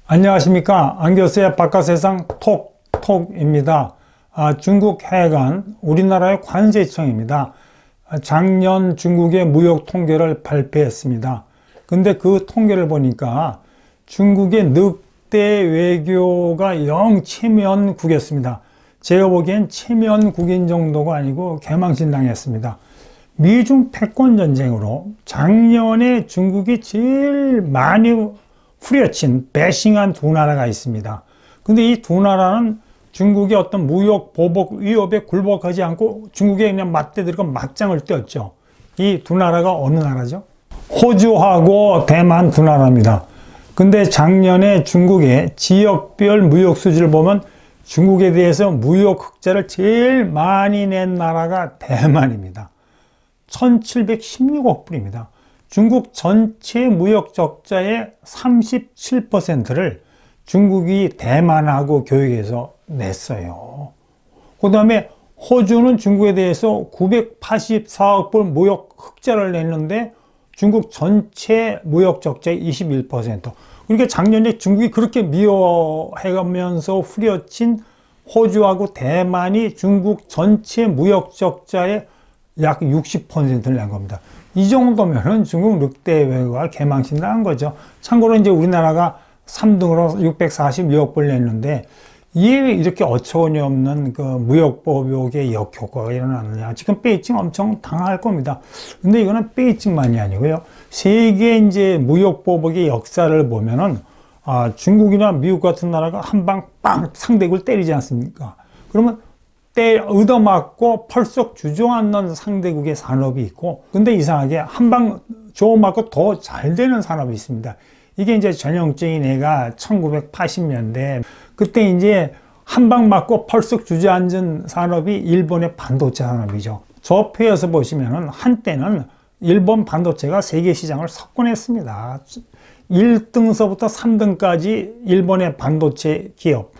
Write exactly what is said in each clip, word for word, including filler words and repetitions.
안녕하십니까. 안교수의 바깥세상 톡톡입니다. 아, 중국 해관 우리나라의 관세청입니다. 아, 작년 중국의 무역 통계를 발표했습니다. 근데 그 통계를 보니까 중국의 늑대 외교가 영 체면국이었습니다. 제가 보기엔 체면국인 정도가 아니고 개망신당했습니다. 미중 패권 전쟁으로 작년에 중국이 제일 많이 후려친 배싱한 두 나라가 있습니다. 근데 이 두 나라는 중국의 어떤 무역 보복 위협에 굴복하지 않고 중국에 그냥 맞대들고 맞짱을 띄었죠. 이 두 나라가 어느 나라죠? 호주하고 대만 두 나라입니다. 근데 작년에 중국의 지역별 무역 수지를 보면 중국에 대해서 무역 흑자를 제일 많이 낸 나라가 대만입니다. 천칠백십육억 불입니다. 중국 전체 무역 적자의 삼십칠 퍼센트를 중국이 대만하고 교역해서 냈어요. 그 다음에 호주는 중국에 대해서 구백팔십사억 불 무역 흑자를 냈는데 중국 전체 무역 적자의 이십일 퍼센트. 그러니까 작년에 중국이 그렇게 미워해가면서 후려친 호주하고 대만이 중국 전체 무역 적자의 약 육십 퍼센트를 낸 겁니다. 이 정도면은 중국 늑대 외교가 개망신당한 거죠. 참고로 이제 우리나라가 삼 등으로 육백사십이억 불 냈는데 이에 이렇게 어처구니 없는 그 무역 보복의 역효과가 일어나느냐. 지금 베이징 엄청 당할 겁니다. 근데 이거는 베이징만이 아니고요. 세계 이제 무역 보복의 역사를 보면은 아, 중국이나 미국 같은 나라가 한 방 빵 상대국을 때리지 않습니까? 그러면 때 얻어맞고 펄썩 주저앉는 상대국의 산업이 있고, 근데 이상하게 한 방 줘맞고 더 잘 되는 산업이 있습니다. 이게 이제 전형적인 애가 천구백팔십 년대 그때 이제 한 방 맞고 펄썩 주저앉은 산업이 일본의 반도체 산업이죠. 저 표에서 보시면은 한때는 일본 반도체가 세계 시장을 석권했습니다. 일 등서부터 삼 등까지 일본의 반도체 기업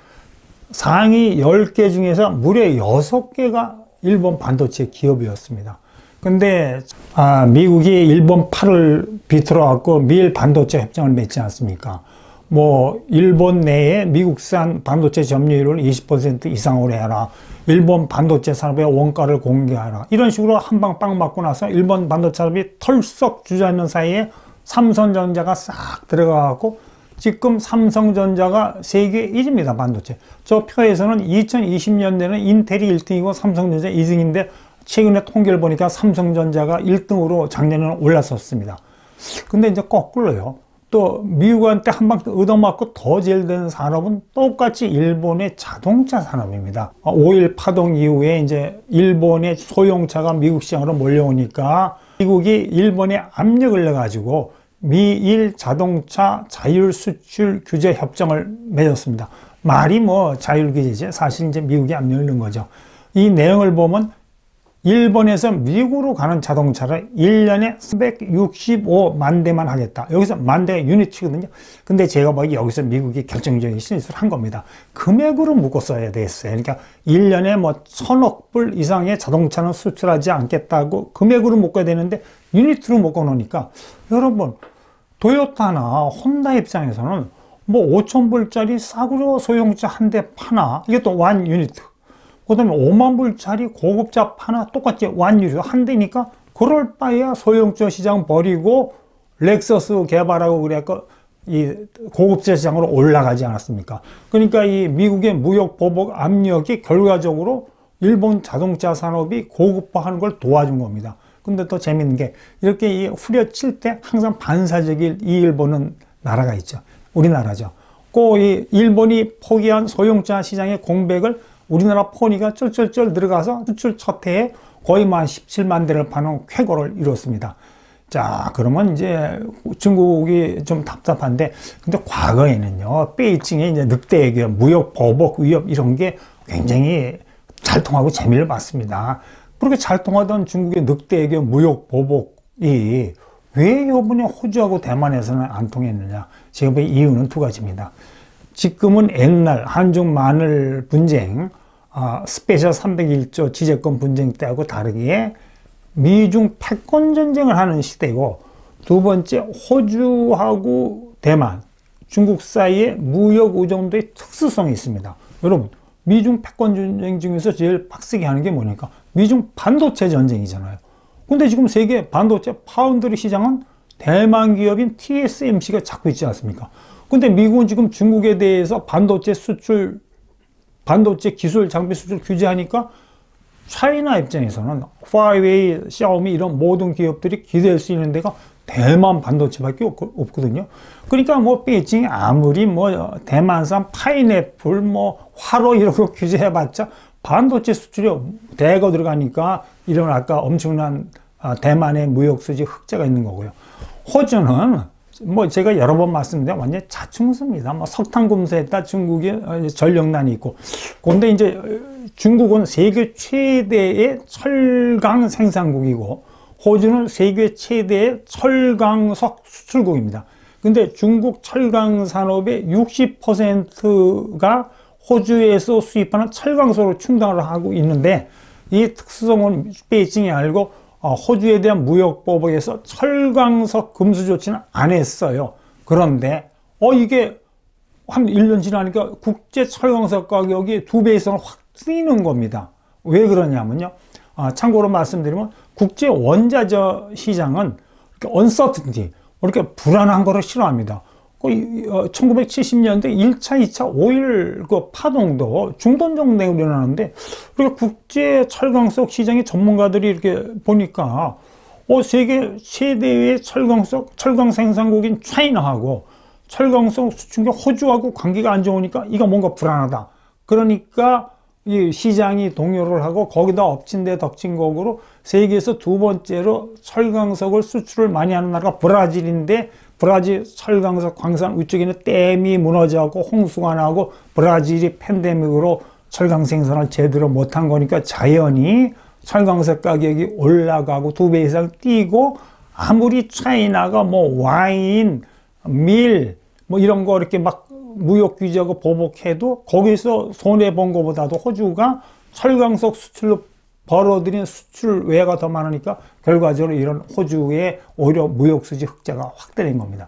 상위 열 개 중에서 무려 여섯 개가 일본 반도체 기업이었습니다. 근데 아, 미국이 일본 팔을 비틀어 갖고 미일 반도체 협정을 맺지 않습니까? 뭐 일본 내에 미국산 반도체 점유율을 이십 퍼센트 이상으로 해라. 일본 반도체 산업의 원가를 공개하라. 이런 식으로 한 방 빵 맞고 나서 일본 반도체 산업이 털썩 주저앉는 사이에 삼성전자가 싹 들어가갖고 지금 삼성전자가 세계 일 위입니다. 반도체. 저 표에서는 이천이십 년대는 인텔이 일 등이고 삼성전자 이 등인데 최근에 통계를 보니까 삼성전자가 일 등으로 작년에는 올랐었습니다. 근데 이제 거꾸로요. 또 미국한테 한 방 얻어맞고 더 제일 된 산업은 똑같이 일본의 자동차 산업입니다. 오일 파동 이후에 이제 일본의 소형차가 미국 시장으로 몰려오니까 미국이 일본에 압력을 내가지고 미일 자동차 자율 수출 규제 협정을 맺었습니다. 말이 뭐 자율 규제지 사실 이제 미국이 압력을 넣은 거죠. 이 내용을 보면 일본에서 미국으로 가는 자동차를 일 년에 삼백육십오만 대만 하겠다. 여기서 만 대가 유니트거든요. 근데 제가 보기 여기서 미국이 결정적인 실수를 한 겁니다. 금액으로 묶었어야 됐어요. 그러니까 일 년에 뭐 천억 불 이상의 자동차는 수출하지 않겠다고 금액으로 묶어야 되는데 유니트로 묶어 놓으니까 여러분 도요타나 혼다 입장에서는 뭐 오천 불짜리 싸구려 소형차 한 대 파나 이것도 완 유니트 그 다음에 오만 불짜리 고급차 파나 똑같이 완 유니트 한 대니까 그럴 바에야 소형차 시장 버리고 렉서스 개발하고 그래갖고 이 고급차 시장으로 올라가지 않았습니까? 그러니까 이 미국의 무역 보복 압력이 결과적으로 일본 자동차 산업이 고급화하는 걸 도와준 겁니다. 근데 또 재밌는 게 이렇게 이 후려칠 때 항상 반사적인 이 일본은 나라가 있죠. 우리나라죠. 그 이 일본이 포기한 소형차 시장의 공백을 우리나라 포니가 쩔쩔쩔 들어가서 수출 첫 해에 거의 만 십칠만 대를 파는 쾌거를 이뤘습니다. 자, 그러면 이제 중국이 좀 답답한데, 근데 과거에는요, 베이징의 이제 늑대 외교, 무역 보복 위협 이런 게 굉장히 잘 통하고 재미를 봤습니다. 그렇게 잘 통하던 중국의 늑대 외교, 무역 보복이 왜 이번에 호주하고 대만에서는 안 통했느냐? 제가 보기엔 이유는 두 가지입니다. 지금은 옛날 한중 마늘 분쟁, 아, 스페셜 삼백일 조 지재권 분쟁 때하고 다르게 미중 패권 전쟁을 하는 시대고, 두 번째 호주하고 대만, 중국 사이의 무역 의존도의 특수성이 있습니다. 여러분, 미중 패권 전쟁 중에서 제일 빡세게 하는 게 뭐니까? 미중 반도체 전쟁이잖아요. 근데 지금 세계 반도체 파운드리 시장은 대만 기업인 티에스엠씨가 잡고 있지 않습니까? 근데 미국은 지금 중국에 대해서 반도체 수출, 반도체 기술 장비 수출 규제하니까 차이나 입장에서는 화웨이, 샤오미 이런 모든 기업들이 기대할 수 있는 데가 대만 반도체밖에 없거든요. 그러니까 뭐 베이징이 아무리 뭐 대만산 파인애플, 뭐 화로 이런 거 규제해봤자 반도체 수출이 대거 들어가니까 이런 아까 엄청난 대만의 무역 수지 흑자가 있는 거고요. 호주는 뭐 제가 여러 번 말씀드린 완전 자충수입니다. 뭐 석탄 검사했다 중국이 전력난이 있고. 그런데 이제 중국은 세계 최대의 철강 생산국이고 호주는 세계 최대의 철강석 수출국입니다. 근데 중국 철강 산업의 육십 퍼센트가 호주에서 수입하는 철강석으로 충당을 하고 있는데 이 특수성은 베이징이 알고 호주에 대한 무역법에서 철강석 금수 조치는 안 했어요. 그런데 어 이게 한 일 년 지나니까 국제 철강석 가격이 두 배 이상 확 뛰는 겁니다. 왜 그러냐면요. 아, 참고로 말씀드리면 국제 원자재 시장은 이렇게 uncertainty, 이렇게 불안한 거를 싫어합니다. 천구백칠십 년대 일 차, 이 차 오일 그 파동도 중동 정도에 일어나는데, 우리가 국제 철강석 시장의 전문가들이 이렇게 보니까, 어, 세계 최대의 철강석, 철강 생산국인 차이나하고 철강석 수출국 호주하고 관계가 안 좋으니까 이거 뭔가 불안하다. 그러니까 이 시장이 동요를 하고 거기다 엎친 데 덮친 곡으로 세계에서 두 번째로 철강석을 수출을 많이 하는 나라가 브라질인데, 브라질 철강석 광산 위쪽에는 댐이 무너져갖고 홍수가 나고 브라질이 팬데믹으로 철강 생산을 제대로 못한 거니까 자연히 철강석 가격이 올라가고 두 배 이상 뛰고, 아무리 차이나가 뭐 와인, 밀 뭐 이런 거 이렇게 막 무역 규제하고 보복해도 거기서 손해본 것보다도 호주가 철강석 수출로 벌어들인 수출 외가 더 많으니까 결과적으로 이런 호주의 오히려 무역수지 흑자가 확대된 겁니다.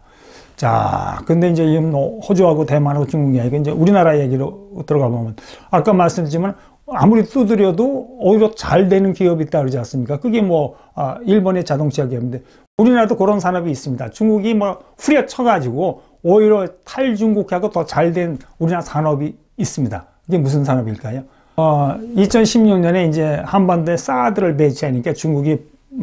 자, 근데 이제 호주하고 대만하고 중국 이야기, 이제 우리나라 얘기로 들어가 보면 아까 말씀드렸지만 아무리 두드려도 오히려 잘 되는 기업이 있다 그러지 않습니까? 그게 뭐 아, 일본의 자동차 기업인데 우리나라도 그런 산업이 있습니다. 중국이 뭐 후려쳐가지고 오히려 탈중국하고 더 잘 된 우리나라 산업이 있습니다. 이게 무슨 산업일까요? 어, 이천십육 년에 이제 한반도에 사드를 배치하니까 중국이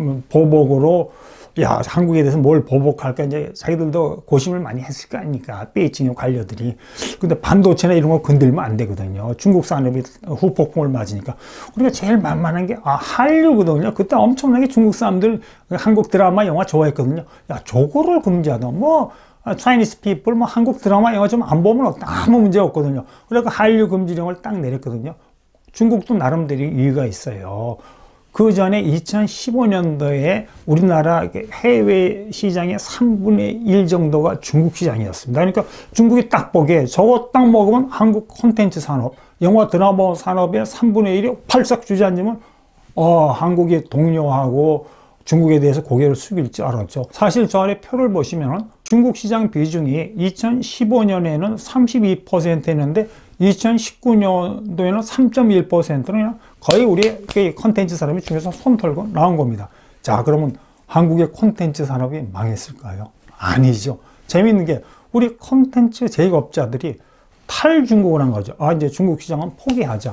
보복으로 야, 한국에 대해서 뭘 보복할까 이제 자기들도 고심을 많이 했을 거 아닙니까? 베이징의 관료들이. 근데 반도체나 이런 거 건들면 안 되거든요. 중국 산업이 후폭풍을 맞으니까. 그러니까 제일 만만한 게 아, 한류거든요. 그때 엄청나게 중국 사람들 한국 드라마 영화 좋아했거든요. 야, 저거를 금지하다. 뭐 차이니스 피플 뭐 한국 드라마 영화 좀 안 보면 아무 문제 없거든요. 그러니까 한류 금지령을 딱 내렸거든요. 중국도 나름대로 이유가 있어요. 그 전에 이천십오 년도에 우리나라 해외 시장의 삼분의 일 정도가 중국 시장이었습니다. 그러니까 중국이 딱 보기에 저거 딱 먹으면 한국 콘텐츠 산업, 영화 드라마 산업의 삼분의 일이 팔싹 주저앉으면 어, 한국이 동요하고 중국에 대해서 고개를 숙일 줄 알았죠. 사실 저 아래 표를 보시면 중국 시장 비중이 이천십오 년에는 삼십이 퍼센트였는데 이천십구 년도에는 삼 점 일 퍼센트는 거의 우리의 콘텐츠 산업이 중에서 손 털고 나온 겁니다. 자, 그러면 한국의 콘텐츠 산업이 망했을까요? 아니죠. 재밌는 게 우리 콘텐츠 제조업자들이 탈중국을 한 거죠. 아, 이제 중국 시장은 포기하자.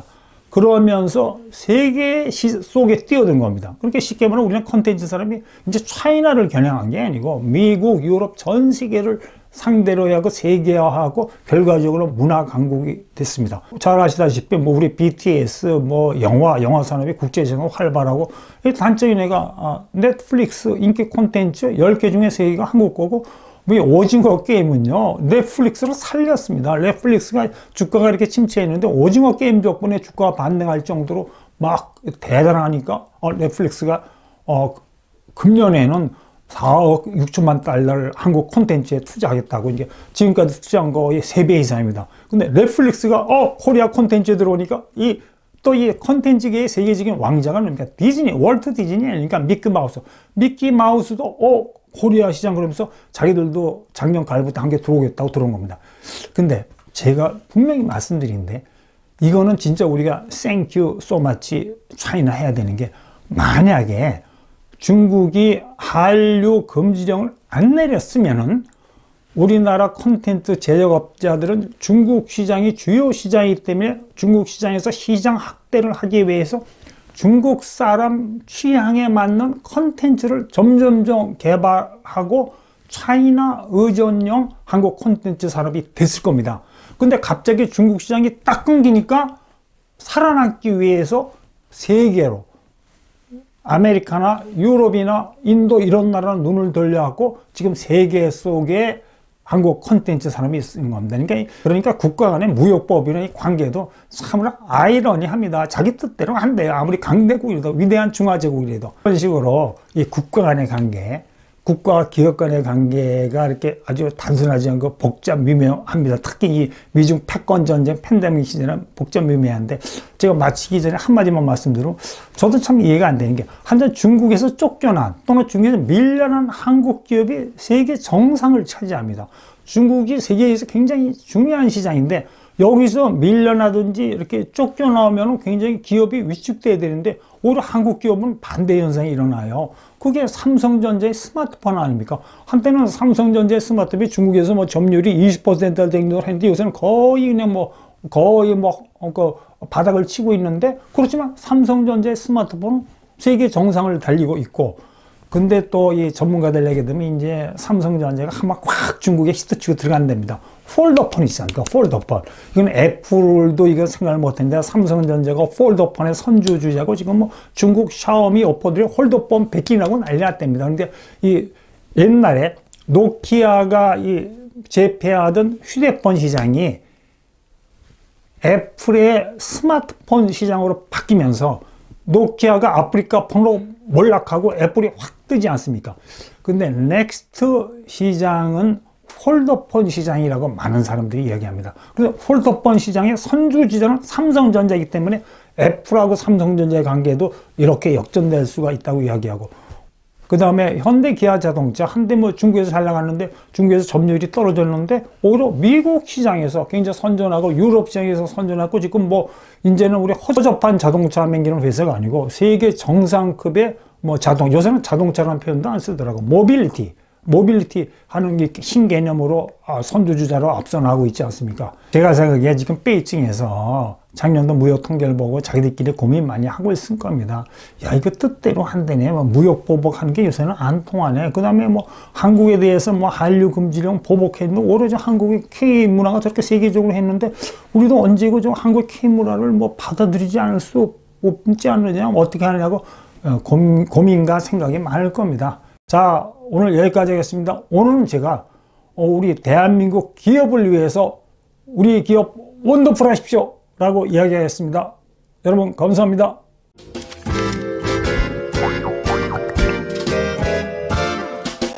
그러면서 세계 속에 뛰어든 겁니다. 그렇게 쉽게 말하면 우리는 콘텐츠 산업이 이제 차이나를 겨냥한 게 아니고 미국, 유럽 전 세계를 상대로 하고 세계화하고 결과적으로 문화 강국이 됐습니다. 잘 아시다시피 뭐 우리 비티에스 뭐 영화 영화 산업이 국제적으로 활발하고 단점이 내가 아, 넷플릭스 인기 콘텐츠 열 개 중에 세 개가 한국 거고 뭐 오징어 게임은요 넷플릭스로 살렸습니다. 넷플릭스가 주가가 이렇게 침체했는데 오징어 게임 덕분에 주가가 반등할 정도로 막 대단하니까 어, 넷플릭스가 어, 금년에는 사억 육천만 달러를 한국 콘텐츠에 투자하겠다고 이제 지금까지 투자한 거의 세 배 이상입니다. 근데 넷플릭스가 어 코리아 콘텐츠에 들어오니까 이 또 이 콘텐츠계의 세계적인 왕자가 그러니까 디즈니, 월트 디즈니 아니니까 미키 마우스. 미키 마우스도 어 코리아 시장 그러면서 자기들도 작년 가을부터 한 개 들어오겠다고 들어온 겁니다. 근데 제가 분명히 말씀드린데 이거는 진짜 우리가 Thank you so much China 해야 되는 게, 만약에 중국이 한류 금지령을 안 내렸으면은 우리나라 콘텐츠 제작업자들은 중국 시장이 주요 시장이기 때문에 중국 시장에서 시장 확대를 하기 위해서 중국 사람 취향에 맞는 콘텐츠를 점점점 개발하고 차이나 의존형 한국 콘텐츠 산업이 됐을 겁니다. 근데 갑자기 중국 시장이 딱 끊기니까 살아남기 위해서 세계로 아메리카나 유럽이나 인도 이런 나라는 눈을 돌려갖고 지금 세계 속에 한국 콘텐츠 산업이 있는 겁니다. 그러니까, 그러니까 국가 간의 무역법이나 관계도 참으로 아이러니합니다. 자기 뜻대로 한대요. 아무리 강대국이라도, 위대한 중화제국이라도. 그런 식으로 이 국가 간의 관계, 국가와 기업 간의 관계가 이렇게 아주 단순하지 않고 복잡 미묘합니다. 특히 이 미중 패권 전쟁 팬데믹 시절은 복잡 미묘한데, 제가 마치기 전에 한마디만 말씀드리면, 저도 참 이해가 안 되는 게, 한전 중국에서 쫓겨난 또는 중국에서 밀려난 한국 기업이 세계 정상을 차지합니다. 중국이 세계에서 굉장히 중요한 시장인데 여기서 밀려나든지 이렇게 쫓겨나오면 굉장히 기업이 위축돼야 되는데 오히려 한국 기업은 반대 현상이 일어나요. 그게 삼성전자의 스마트폰 아닙니까? 한때는 삼성전자의 스마트폰이 중국에서 뭐 점유율이 이십 퍼센트 정도 했는데 요새는 거의 그냥 뭐 거의 뭐 그 바닥을 치고 있는데, 그렇지만 삼성전자의 스마트폰은 세계 정상을 달리고 있고, 근데 또 이 전문가들 얘기 들으면 이제 삼성전자가 한번 확 중국에 히트치고 들어간답니다. 폴더폰 있잖아요. 폴더폰. 이건 애플도 이거 생각을 못했는데 삼성전자가 폴더폰의 선두주자고 지금 뭐 중국 샤오미, 오포들이 폴더폰 백기라고 난리 났답니다. 그런데 이 옛날에 노키아가 이 제패하던 휴대폰 시장이 애플의 스마트폰 시장으로 바뀌면서 노키아가 아프리카 폰으로 몰락하고 애플이 확 뜨지 않습니까? 근데 넥스트 시장은 폴더폰 시장이라고 많은 사람들이 이야기합니다. 그래서 폴더폰 시장의 선두주자는 삼성전자이기 때문에 애플하고 삼성전자의 관계도 이렇게 역전될 수가 있다고 이야기하고, 그 다음에 현대 기아 자동차, 한때 뭐 중국에서 잘 나갔는데 중국에서 점유율이 떨어졌는데 오히려 미국 시장에서 굉장히 선전하고 유럽 시장에서 선전하고, 지금 뭐 이제는 우리 허접한 자동차 만드는 회사가 아니고 세계 정상급의 뭐 자동, 요새는 자동차라는 표현도 안 쓰더라고. 모빌리티, 모빌리티 하는 게 신개념으로 선두주자로 앞서 나가고 있지 않습니까? 제가 생각에 지금 베이징에서 작년도 무역 통계를 보고 자기들끼리 고민 많이 하고 있을 겁니다. 야, 이거 뜻대로 한다네. 뭐 무역 보복하는 게 요새는 안 통하네. 그 다음에 뭐 한국에 대해서 뭐 한류 금지령 보복했는데 오로지 한국의 K 문화가 저렇게 세계적으로 했는데 우리도 언제고 좀 한국 K 문화를 뭐 받아들이지 않을 수 없지 않느냐, 어떻게 하느냐고 고민, 고민과 생각이 많을 겁니다. 자, 오늘 여기까지 하겠습니다. 오늘은 제가 우리 대한민국 기업을 위해서 우리 기업 원더풀 하십시오 라고 이야기하겠습니다. 여러분 감사합니다.